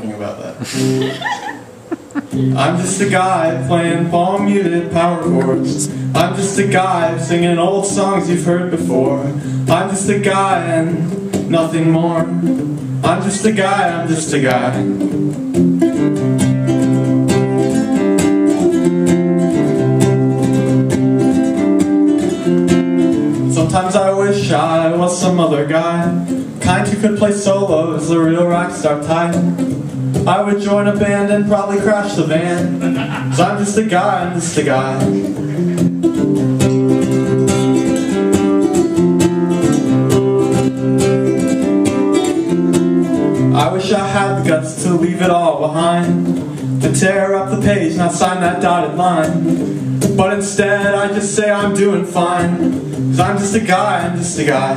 talking about that. I'm just a guy playing palm muted power chords. I'm just a guy singing old songs you've heard before. I'm just a guy and nothing more. I'm just a guy, I'm just a guy. Sometimes I wish I was some other guy, kind who could play solos, a real rock star type. I would join a band and probably crash the van, 'cause I'm just a guy, I'm just a guy. I wish I had the guts to leave it all behind, to tear up the page, not sign that dotted line. But instead I just say I'm doing fine, 'cause I'm just a guy, I'm just a guy.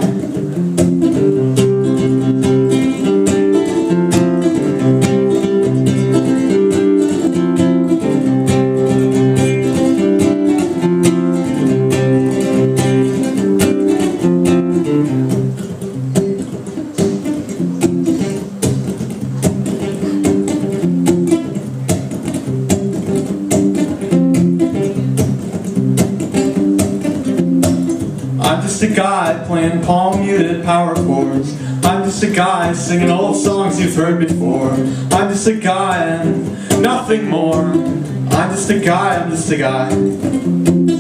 I'm just a guy playing palm muted power chords. I'm just a guy singing old songs you've heard before. I'm just a guy and nothing more. I'm just a guy, I'm just a guy.